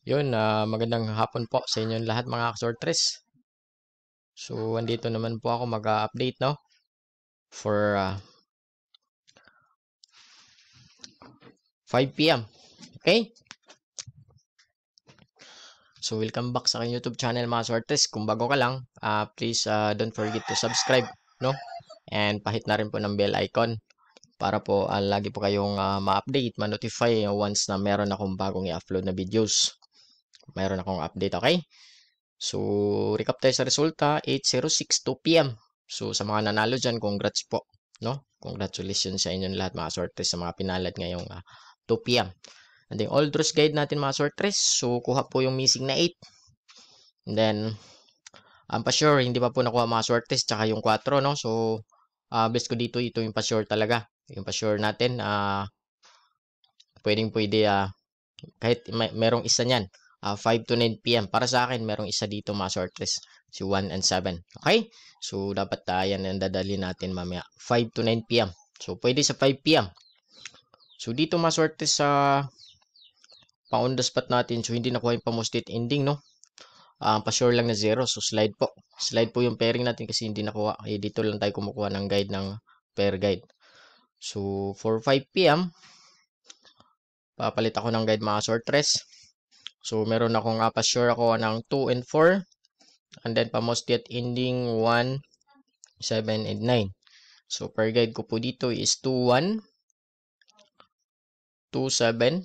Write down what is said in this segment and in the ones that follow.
Yun, magandang hapon po sa inyong lahat mga Swertres. So, andito naman po ako mag-update, no? For 5 p.m. Okay? So, welcome back sa aking YouTube channel mga Swertres. Kung bago ka lang, please don't forget to subscribe, no? And pahit na rin po ng bell icon para po lagi po kayong ma-update, ma-notify once na meron akong bagong i-upload na videos. Meron akong update, okay? So, recap tayo sa resulta, 8:06 2 p.m. So, sa mga nanalo dyan, congrats po, no? Congratulations sa inyong lahat mga Swertres sa mga pinalad ngayong 2 p.m. And then, all draws guide natin mga Swertres. So, kuha po yung missing na 8. And then, pa-sure, hindi pa po nakuha mga Swertres, tsaka yung 4, no? So, best ko dito, ito yung pa-sure talaga. Yung pa-sure natin, pwede, kahit merong isa niyan. 5 to 9 p.m. Para sa akin, merong isa dito mga Swertres. Si 1 and 7. Okay? So, dapat yan ang dadali natin mamaya. 5 to 9 p.m. So, pwede sa 5 p.m. So, dito mga Swertres sa pa-on the spot natin. So, hindi nakuha yung pa-most-it ending, no? Pa-sure lang na 0. So, slide po. Slide po yung pairing natin kasi hindi nakuha. Dito lang tayo kumukuha ng guide ng pair guide. So, for 5 p.m., papalit ako ng guide mga Swertres. So, meron akong pa-sure ako ng 2 and 4. And then, pa-most yet ending 1, 7, and 9. So, per guide ko po dito is 2, 1, 2, 7,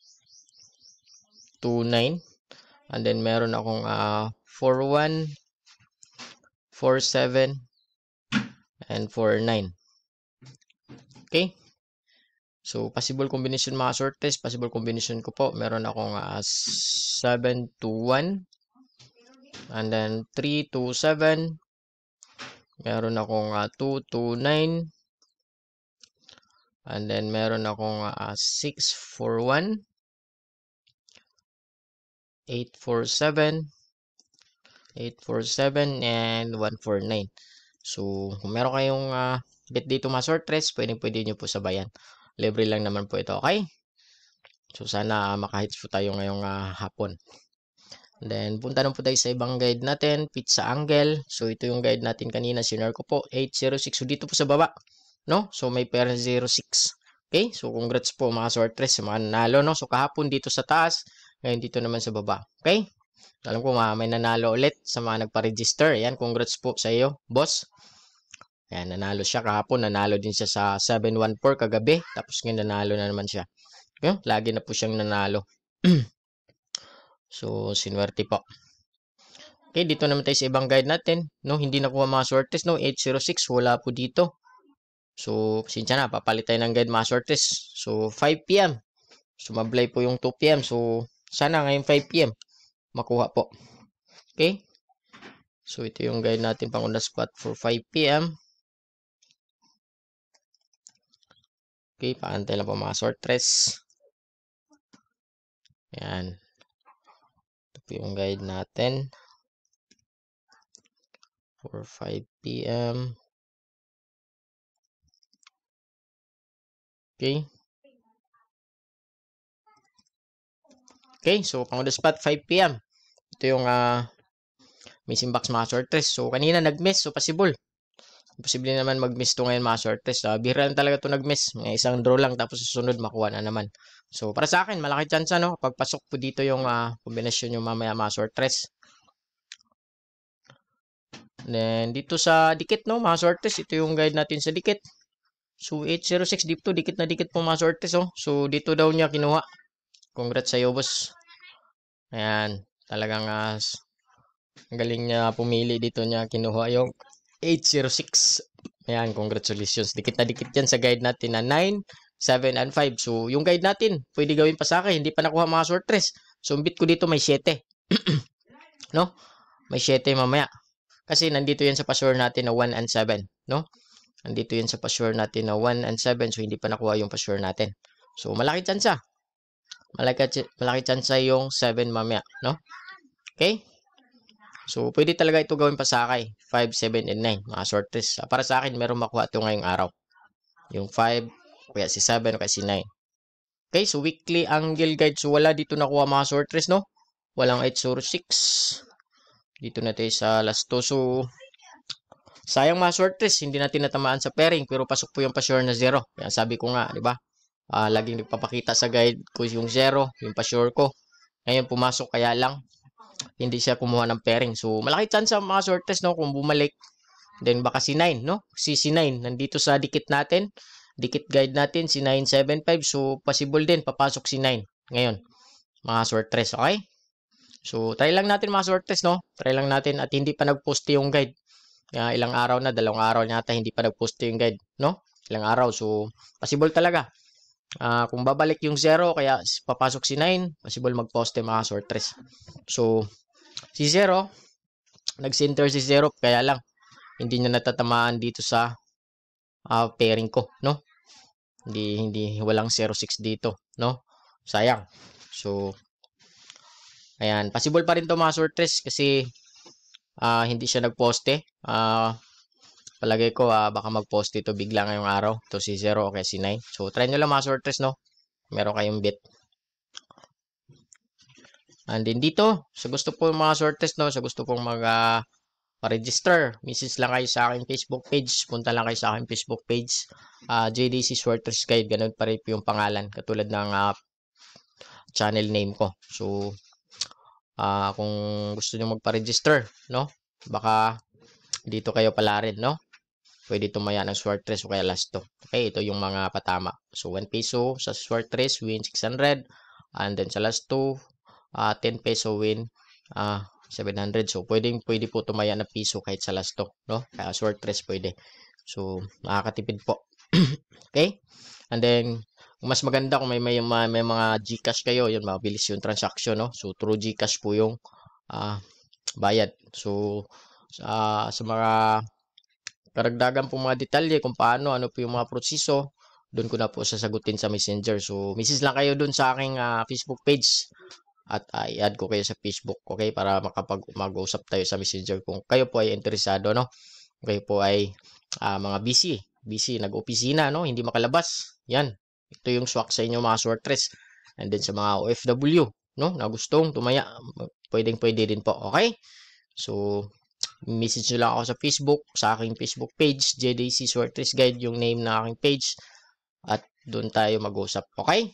2, 9. And then, meron akong 4, 1, 4, 7, and 4, 9. Okay? So, possible combination mga Swertres. Possible combination ko po. Meron akong 7 to 1. And then 3 to 7. Meron akong 2 to 9. And then meron akong 6 for 1. 8 for 7. 8 for 7. And 1 for 9. So, kung meron kayong bet dito mga Swertres, pwede nyo po sabayan. Libre lang naman po ito, okay? So, sana makahits po tayo ngayong hapon. Then, punta na po tayo sa ibang guide natin, pizza angle. So, ito yung guide natin kanina, sinare ko po, 806. So, dito po sa baba, no? So, may pair 06. Okay? So, congrats po mga Swertres sa mga nanalo, no? So, kahapon dito sa taas, ngayon dito naman sa baba. Okay? Alam ko, may nanalo ulit sa mga nagpa-register. Ayan, congrats po sa iyo, boss. Ayan, nanalo siya kahapon. Nanalo din siya sa 714 kagabi. Tapos ngayon nanalo na naman siya. Okay? Lagi na po siyang nanalo. So, sinwerte po. Okay, dito naman tayo sa ibang guide natin. No, hindi nakuha mga Swertres. No, 806. Wala po dito. So, sinsya na. Papalit tayo ng guide mga Swertres. So, 5 p.m. Sumablay po yung 2 p.m. So, sana ngayong 5 p.m. makuha po. Okay? So, ito yung guide natin pang on the spot for 5 p.m. Okay, paantay lang po mga Swertres. Ayan. Ito po yung guide natin for 5 p.m. Okay. Okay, so pang on the spot 5 p.m. Ito yung missing box mga Swertres. So, kanina nag-miss. So, possible. Posible naman mag-miss to ngayon mga Swertres. Bihira lang talaga to nag-miss. May isang draw lang tapos susunod makuha na naman. So, para sa akin, malaki chance no? Pagpasok po dito yung kombinasyon yung mamaya mga Swertres. Then, dito sa dikit, no, mga Swertres. Ito yung guide natin sa dikit. So, 806 dito. Dikit na dikit po mga Swertres, oh. So, dito daw niya kinuha. Congrats sa'yo, boss. Ayan. Talagang ang galing niya pumili dito niya kinuha yung 806. Ayan, congratulations. Dikit na dikit yan sa guide natin na 9, 7, and 5. So, yung guide natin, pwede gawin pa sa akin. Hindi pa nakuha mga Swertres. So, bit ko dito may 7. No? May 7 mamaya. Kasi nandito yan sa password natin na 1 and 7. No? Nandito yan sa password natin na 1 and 7. So, hindi pa nakuha yung password natin. So, malaki tsansa. Malaki tsansa yung 7 mamaya. No? Okay? So, pwede talaga ito gawin pasakay. 5, 7, and 9. Mga Swertres. Para sa akin, meron makuha ito ngayong araw. Yung 5, kaya si 7, kaya si 9. Okay, so weekly angle guide. So, wala dito nakuha mga Swertres, no? Walang 806. Dito na tayo sa last 2. So, sayang mga Swertres, hindi natin natamaan sa pairing pero pasok po yung pa-sure na 0. Kaya sabi ko nga, di ba? Laging nagpapakita sa guide ko yung 0, yung pa-sure ko. Ngayon pumasok kaya lang hindi siya kumuha ng pairing. So, malaki chance sa mga Swertres, no, kung bumalik. Then baka si 9, no? Si C9 nandito sa dikit natin. Dikit guide natin si 975. So, possible din papasok si 9 ngayon. Mga Swertres, okay? So, try lang natin mga Swertres, no? Try lang natin at hindi pa nag-post yung guide. Ilang araw na, 2 araw yata hindi pa nag-post yung guide, no? Ilang araw. So, possible talaga. Kung babalik yung 0, kaya papasok si 9, possible mag-post yung mga Swertres. So, si 0, nag-center si 0, kaya lang, hindi niya natatamaan dito sa pairing ko, no? Hindi, walang 06 dito, no? Sayang. So, ayan, possible pa rin to mga Swertres kasi hindi siya nagposte. Palagay ko baka mag-post ito bigla ngayong araw. Ito si 0 o kaya si 9. So, try nyo lang mga Swertres, no? Meron kayong bet. And then dito, sa gusto po mga Swertres, no? Sa gusto pong pa-register, message lang kayo sa aking Facebook page. Punta lang kayo sa aking Facebook page. JDC Swertres Guide. Ganun pa rin yung pangalan. Katulad ng channel name ko. So, kung gusto nyo magpa-register, no? Baka dito kayo pala rin, no? Pwede tumaya ng Swertres o kaya last 2. Okay, ito yung mga patama. So, 1 peso sa Swertres, win 600. And then sa last 2, 10 peso win 700. So, pwede po tumaya ng piso kahit sa last 2, no? Kaya Swertres pwede. So, makakatipid po. Okay? And then, mas maganda kung may mga GCash kayo, yun, mabilis yung transaction, no? So, through GCash po yung bayad. So, sa mga karagdagan po mga detalye kung paano, ano po yung mga proseso, doon ko na po sasagutin sa Messenger. So, message lang kayo doon sa aking Facebook page at i-add ko kayo sa Facebook, okay? Para mag-usap tayo sa Messenger kung kayo po ay interesado, no? Kayo po ay mga busy, nag-opisina, no? Hindi makalabas. Yan. Ito yung swak sa inyo mga Swertres. And then sa mga OFW, no? Na gustong tumaya, pwedeng-pwede din po, okay? So, message nyo lang ako sa Facebook, sa aking Facebook page, JDC Swertres Guide, yung name na aking page. At doon tayo mag-usap, okay?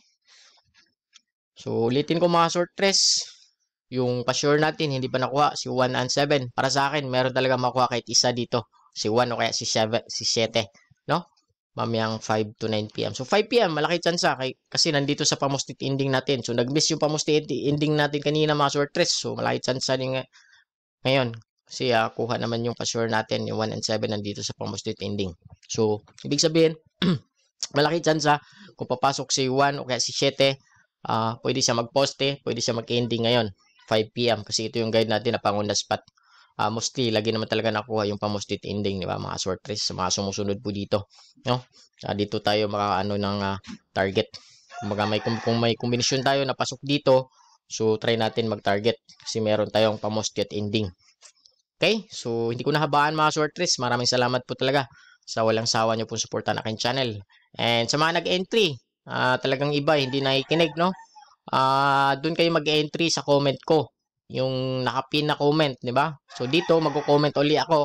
So, ulitin ko mga Swertres, yung pa-sure natin, hindi pa nakuha, si 1 and 7. Para sa akin, meron talaga makuha kahit isa dito. Si 1 o kaya si 7, no? Mamayang 5 to 9 p.m. So, 5 p.m. malaki chance kasi nandito sa pamustit ending natin. So, nag-miss yung pamustit ending natin kanina mga Swertres. So, malaki chance din ngayon. Kasi kuha naman yung pa-sure natin, yung 1 and 7 nandito sa pamustit ending. So, ibig sabihin, malaki chance kung papasok si 1 o kaya si 7, pwede siya mag-poste, pwede siya mag-ending ngayon, 5 p.m. Kasi ito yung guide natin na pang-on the spot. Mostly, lagi naman talaga nakuha yung pamustit ending, di ba, mga Swertres, sa mga sumusunod po dito. No? Dito tayo makaano ng target. Kung may kombinasyon tayo na pasok dito, so try natin mag-target kasi meron tayong pamustit ending. Okay? So, hindi ko nahabaan mga Swertres. Maraming salamat po talaga sa walang sawa nyo pong suportan aking channel. And sa mga nag-entry, talagang iba, hindi nakikinig, no? Doon kayo mag-entry sa comment ko. Yung nakapin na comment, di ba? So, dito, mag-comment uli ako.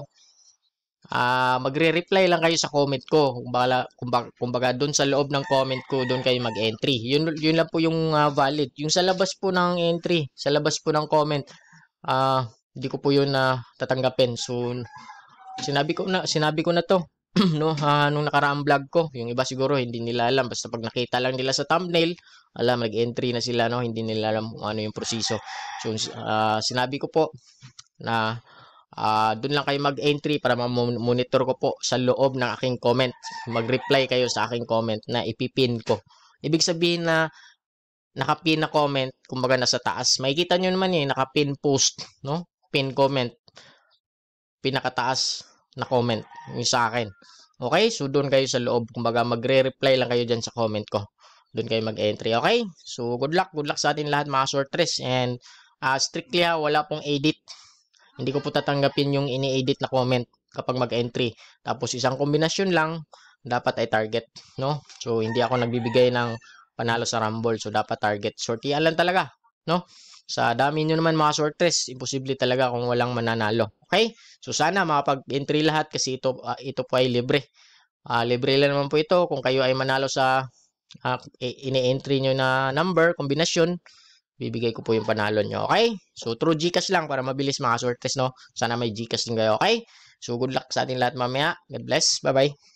Magre-reply lang kayo sa comment ko. Kumbaga, doon sa loob ng comment ko, doon kayo mag-entry. Yun lang po yung valid. Yung sa labas po ng entry, sa labas po ng comment, hindi ko po yun tatanggapin. So, sinabi ko na to no, nung nakaraang vlog ko. Yung iba siguro hindi nila alam, basta pag nakita lang nila sa thumbnail, alam, nag-entry na sila, no, hindi nila alam kung ano yung proseso. So, sinabi ko po na doon lang kayo mag-entry para ma-monitor ko po sa loob ng aking comment. Mag-reply kayo sa aking comment na ipipin ko. Ibig sabihin na nakapin na comment, kumbaga nasa taas. Makikita nyo naman nakapin post, no? Pin comment. Pinakataas na comment yung sa akin. Okay? So, doon kayo sa loob. Kumbaga, magre-reply lang kayo dyan sa comment ko. Doon kayo mag-entry. Okay? So, good luck. Good luck sa atin lahat mga Swertres. And, strictly wala pong edit. Hindi ko po tatanggapin yung ini-edit na comment kapag mag-entry. Tapos, isang kombinasyon lang, dapat ay target. No? So, hindi ako nagbibigay ng panalo sa Rumble. So, dapat target. Sortian lang talaga. No? Sa dami nyo naman mga Swertres, imposible talaga kung walang mananalo. Okay? So sana makapag-entry lahat kasi ito po ay libre. Libre lang naman po ito kung kayo ay manalo sa ini-entry nyo na number, kombinasyon, bibigay ko po yung panalo nyo. Okay? So through GCash lang para mabilis mga Swertres, no? Sana may GCash din kayo. Okay? So good luck sa ating lahat mamaya. God bless. Bye-bye.